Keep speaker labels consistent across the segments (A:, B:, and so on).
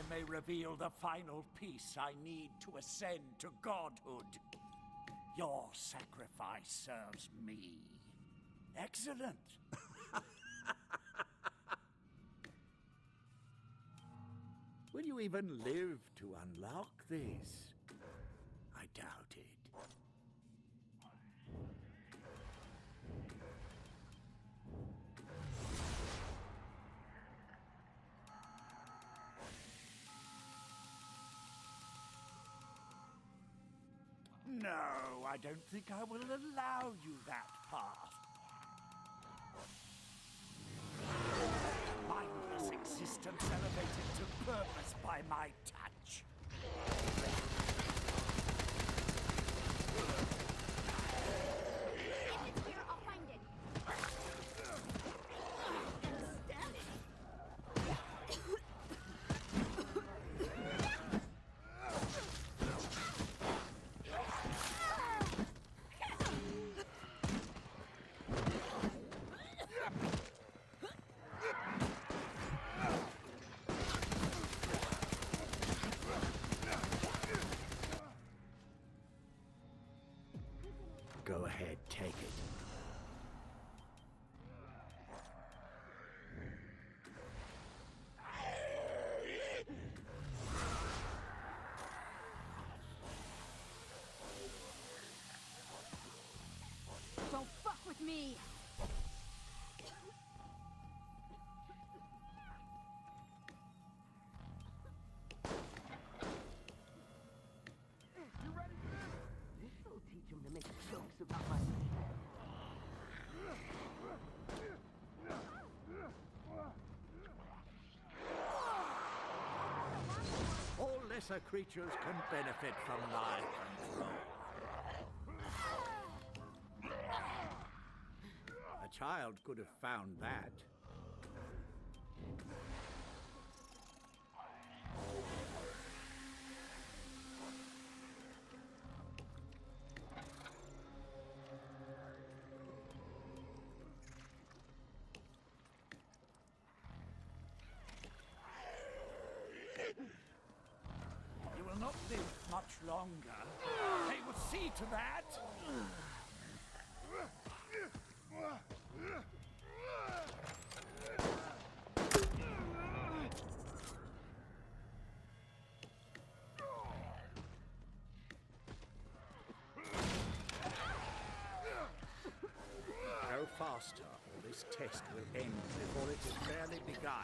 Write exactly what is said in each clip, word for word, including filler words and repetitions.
A: I may reveal the final piece I need to ascend to godhood. Your sacrifice serves me. Excellent. Will you even live to unlock this? I doubt it. No, I don't think I will allow you that path. Mindless existence elevated to purpose by my touch.
B: If it's here, I'll find it. Stand it.
A: Go ahead, take it.
B: Don't fuck with me!
C: You ready for this? This'll teach him to make jokes about my...
A: All lesser creatures can benefit from my control. A child could have found that. You will not live much longer. They will see to that. Go faster, or this test will end before it has barely begun.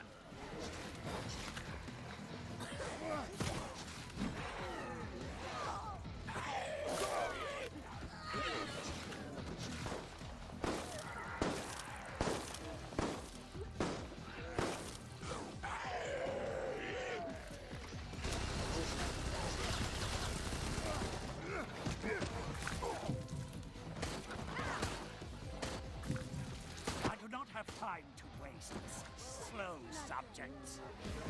A: I do not have time to waste with such slow subjects.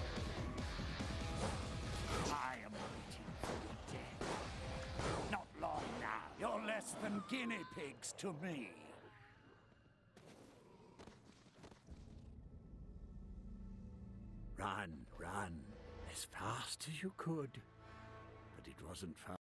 A: I am waiting for your death. Not long now. You're less than guinea pigs to me. Run, run, as fast as you could. But it wasn't fast.